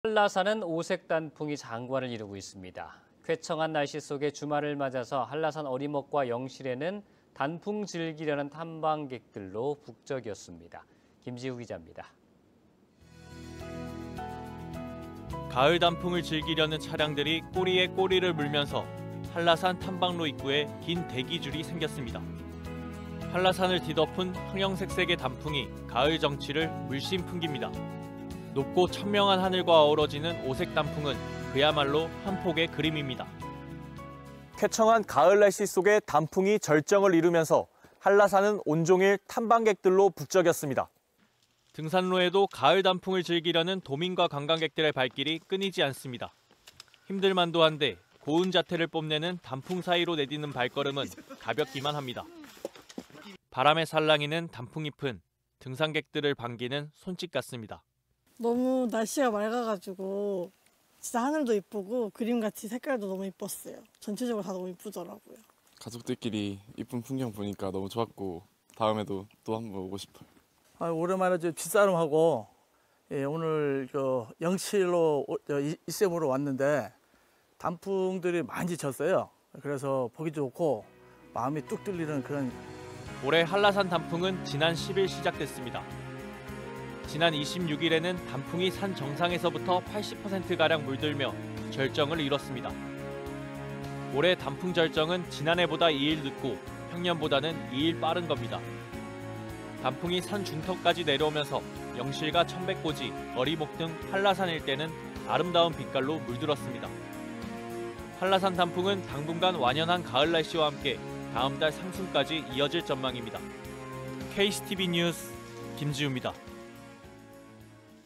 한라산은 오색 단풍이 장관을 이루고 있습니다. 쾌청한 날씨 속에 주말을 맞아서 한라산 어리목과 영실에는 단풍 즐기려는 탐방객들로 북적이었습니다. 김지우 기자입니다. 가을 단풍을 즐기려는 차량들이 꼬리에 꼬리를 물면서 한라산 탐방로 입구에 긴 대기줄이 생겼습니다. 한라산을 뒤덮은 황영색색의 단풍이 가을 정취를 물씬 풍깁니다. 높고 천명한 하늘과 어우러지는 오색 단풍은 그야말로 한 폭의 그림입니다. 쾌청한 가을 날씨 속에 단풍이 절정을 이루면서 한라산은 온종일 탐방객들로 북적였습니다. 등산로에도 가을 단풍을 즐기려는 도민과 관광객들의 발길이 끊이지 않습니다. 힘들만도 한데 고운 자태를 뽐내는 단풍 사이로 내딛는 발걸음은 가볍기만 합니다. 바람에 살랑이는 단풍잎은 등산객들을 반기는 손짓 같습니다. 너무 날씨가 맑아가지고 진짜 하늘도 이쁘고 그림같이 색깔도 너무 이뻤어요. 전체적으로 다 너무 이쁘더라고요. 가족들끼리 이쁜 풍경 보니까 너무 좋았고 다음에도 또 한번 오고 싶어요. 오랜만에 빗사람하고 오늘 영실로 이쌤으로 왔는데 단풍들이 많이 졌어요. 그래서 보기 좋고 마음이 뚝 뚫리는 그런. 올해 한라산 단풍은 지난 10일 시작됐습니다. 지난 26일에는 단풍이 산 정상에서부터 80%가량 물들며 절정을 이뤘습니다. 올해 단풍 절정은 지난해보다 2일 늦고 평년보다는 2일 빠른 겁니다. 단풍이 산 중턱까지 내려오면서 영실과 천백고지, 어리목 등 한라산 일대는 아름다운 빛깔로 물들었습니다. 한라산 단풍은 당분간 완연한 가을 날씨와 함께 다음 달 상순까지 이어질 전망입니다. KCTV 뉴스 김지우입니다.